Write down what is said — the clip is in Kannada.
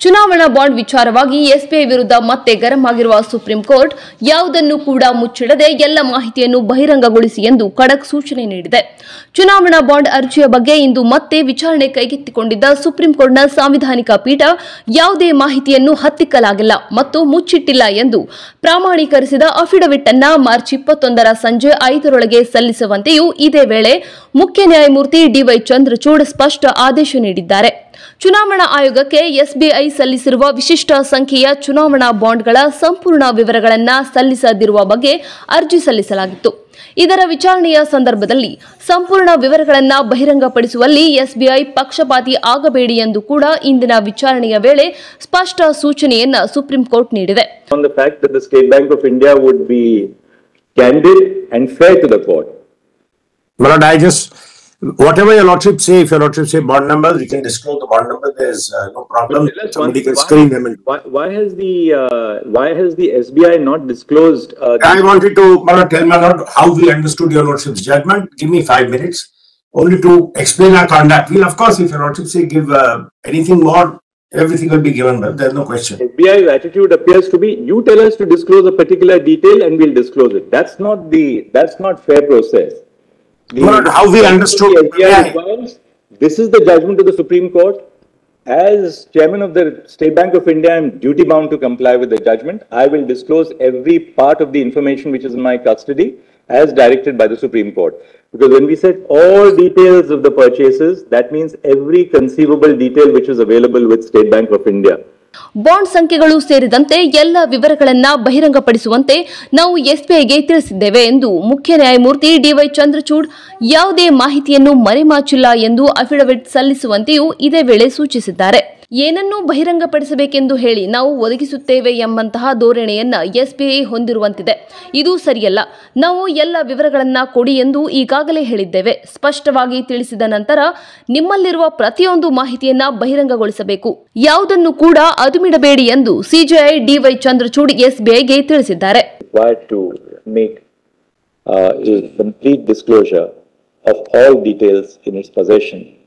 ಚುನಾವಣಾ ಬಾಂಡ್ ವಿಚಾರವಾಗಿ ಎಸ್ಬಿಐ ವಿರುದ್ಧ ಮತ್ತೆ ಗರಂ ಆಗಿರುವ ಸುಪ್ರೀಂ ಕೋರ್ಟ್ ಯಾವುದನ್ನು ಕೂಡ ಮುಚ್ಚಿಡದೆ ಎಲ್ಲ ಮಾಹಿತಿಯನ್ನು ಬಹಿರಂಗಗೊಳಿಸಿ ಎಂದು ಖಡಕ್ ಸೂಚನೆ ನೀಡಿದೆ. ಚುನಾವಣಾ ಬಾಂಡ್ ಅರ್ಜಿಯ ಬಗ್ಗೆ ಇಂದು ಮತ್ತೆ ವಿಚಾರಣೆ ಕೈಗೆತ್ತಿಕೊಂಡಿದ್ದ ಸುಪ್ರೀಂ ಕೋರ್ಟ್ನ ಸಾಂವಿಧಾನಿಕ ಪೀಠ ಯಾವುದೇ ಮಾಹಿತಿಯನ್ನು ಹತ್ತಿಕ್ಕಲಾಗಿಲ್ಲ ಮತ್ತು ಮುಚ್ಚಿಟ್ಟಿಲ್ಲ ಎಂದು ಪ್ರಾಮಾಣೀಕರಿಸಿದ ಅಫಿಡವಿಟ್ ಅನ್ನು ಮಾರ್ಚ್ 21ರ ಸಂಜೆ 5ರೊಳಗೆ ಸಲ್ಲಿಸುವಂತೆಯೂ ಇದೇ ವೇಳೆ ಮುಖ್ಯ ನ್ಯಾಯಮೂರ್ತಿ ಡಿವೈ ಚಂದ್ರಚೂಡ್ ಸ್ಪಷ್ಟ ಆದೇಶ ನೀಡಿದ್ದಾರೆ. ಚುನಾವಣಾ ಆಯೋಗಕ್ಕೆ ಎಸ್ಬಿಐ ಸಲ್ಲಿಸಿರುವ ವಿಶಿಷ್ಟ ಸಂಖ್ಯೆಯ ಚುನಾವಣಾ ಬಾಂಡ್ಗಳ ಸಂಪೂರ್ಣ ವಿವರಗಳನ್ನು ಸಲ್ಲಿಸದಿರುವ ಬಗ್ಗೆ ಅರ್ಜಿ ಸಲ್ಲಿಸಲಾಗಿತ್ತು. ಇದರ ವಿಚಾರಣೆಯ ಸಂದರ್ಭದಲ್ಲಿ ಸಂಪೂರ್ಣ ವಿವರಗಳನ್ನು ಬಹಿರಂಗಪಡಿಸುವಲ್ಲಿ ಎಸ್ಬಿಐ ಪಕ್ಷಪಾತಿ ಆಗಬೇಡಿ ಎಂದು ಕೂಡ ಇಂದಿನ ವಿಚಾರಣೆಯ ವೇಳೆ ಸ್ಪಷ್ಟ ಸೂಚನೆಯನ್ನು ಸುಪ್ರೀಂ ಕೋರ್ಟ್ ನೀಡಿದೆ. On the fact that the State Bank of India would be candid and fair to the court. But I just whatever your lordship say, if your lordship say bond numbers, we can disclose the bond number. There's no problem. Somebody can screen them. Why has the SBI not disclosed? I wanted to tell my lord how we understood your lordship's judgment. Give me 5 minutes only to explain our conduct. We'll of course, if your lordship say give anything more, everything will be given. But there's no question. SBI's attitude appears to be: you tell us to disclose a particular detail, and we'll disclose it. That's not fair process. How we understood this is the judgment of the Supreme Court. As chairman of the State Bank of India, I am duty bound to comply with the judgment. I will disclose every part of the information which is in my custody as directed by the Supreme Court. Because when we said all details of the purchases, that means every conceivable detail which is available with State Bank of India. Bond ಸಂಖ್ಯೆಗಳು ಸೇರಿದಂತೆ ಎಲ್ಲ ವಿವರಗಳನ್ನು ಬಹಿರಂಗಪಡಿಸುವಂತೆ ನಾವು ಎಸ್ಬಿಐಗೆ ತಿಳಿಸಿದ್ದೇವೆ ಎಂದು ಮುಖ್ಯ ನ್ಯಾಯಮೂರ್ತಿ ಡಿವೈ ಚಂದ್ರಚೂಡ್ ಯಾವುದೇ ಮಾಹಿತಿಯನ್ನು ಮರೆಮಾಚಿಲ್ಲ ಎಂದು ಅಫಿಡವಿಟ್ ಸಲ್ಲಿಸುವಂತೆಯೂ ಇದೇ ವೇಳೆ ಸೂಚಿಸಿದ್ದಾರೆ. ಏನನ್ನೂ ಬಹಿರಂಗಪಡಿಸಬೇಕೆಂದು ಹೇಳಿ ನಾವು ಒದಗಿಸುತ್ತೇವೆ ಎಂಬಂತಹ ಧೋರಣೆಯನ್ನ ಎಸ್ಬಿಐ ಹೊಂದಿರುವಂತಿದೆ. ಇದು ಸರಿಯಲ್ಲ. ನಾವು ಎಲ್ಲ ವಿವರಗಳನ್ನು ಕೊಡಿ ಎಂದು ಈಗಾಗಲೇ ಹೇಳಿದ್ದೇವೆ. ಸ್ಪಷ್ಟವಾಗಿ ತಿಳಿಸಿದ ನಂತರ ನಿಮ್ಮಲ್ಲಿರುವ ಪ್ರತಿಯೊಂದು ಮಾಹಿತಿಯನ್ನ ಬಹಿರಂಗಗೊಳಿಸಬೇಕು. ಯಾವುದನ್ನು ಕೂಡ ಅದುಮಿಡಬೇಡಿ ಎಂದು ಸಿಜೆಐ ಡಿವೈ ಚಂದ್ರಚೂಡ್ ಎಸ್ಬಿಐಗೆ ತಿಳಿಸಿದ್ದಾರೆ. Complete disclosure of all details in its possession